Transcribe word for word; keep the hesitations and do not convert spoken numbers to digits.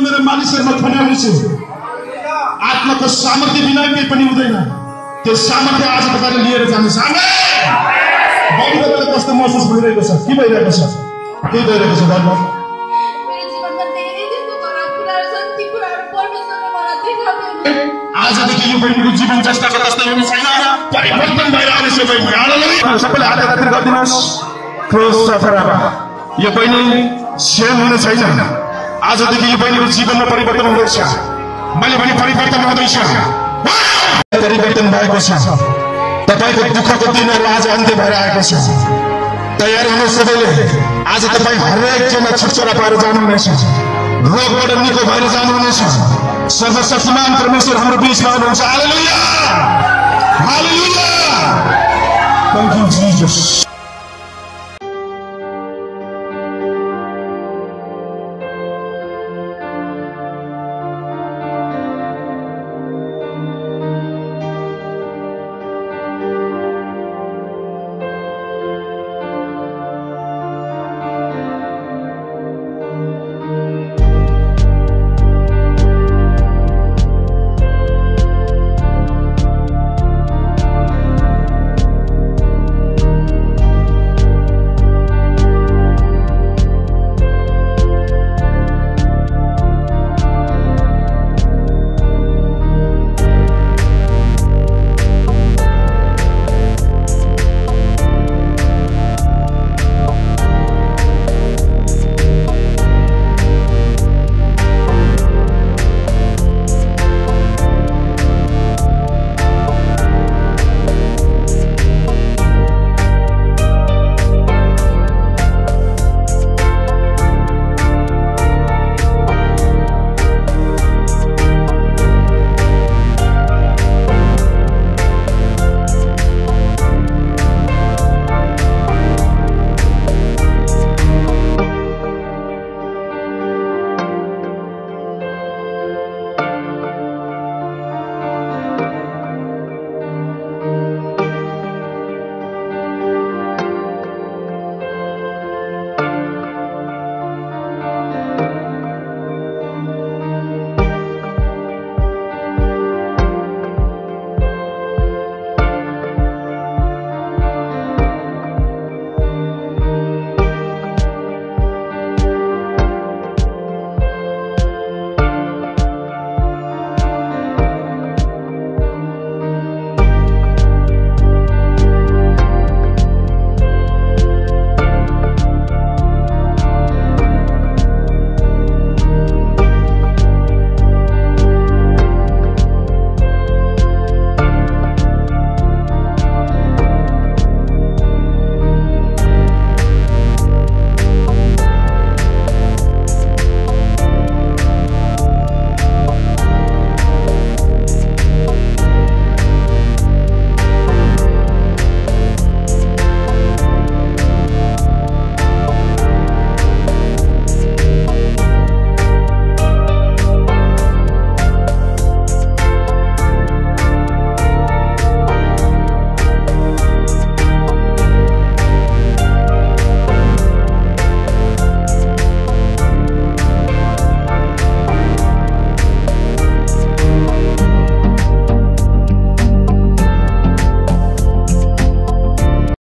मेरो मानिसहरुमा खन्याउने छु। आत्माको सामर्थ्य बिना केही पनि हुँदैन। त्यो सामर्थ्य आज तपाईले लिएर जानुहोस्। आमेन। बाबुले कस्तो महसुस भइरहेको छ? के भइरहेको छ? के भइरहेको छ बाबु? मेरो जीवनमा धेरै त्यस्तो खराब कुराहरु छन्, ती कुराहरु परमेश्वरले मलाई देखाउँदैन। आजदेखि यो बहिनीको जीवन जस्ताको तस्तै हुने छैन, परिवर्तन भएर आउनेछ बहिनी। हालेलुया। सबैले हात हात गरिदिनुहोस्। क्रोस सफराबा यो बहिनी सेम हुने छैन। आजदेखि यो बहिनीको जीवनमा परिवर्तन हुँदैछ। मैले पनि परिवर्तन हुँदैछ। परिवर्तन भएको छ। तपाईको दुःखको दिनहरु आज अन्त्य भएर आएको छ। तयार हुनु सबैले। आज तपाई हरेक जना छुटछुरा पाएर जानुहुनेछ। रोगबाट निको भएर जानुहुनेछ। सर्वशक्तिमान परमेश्वर हाम्रो बीचमा हुनुहुन्छ। हालेलुया। हालेलुया। Thank you, Jesus.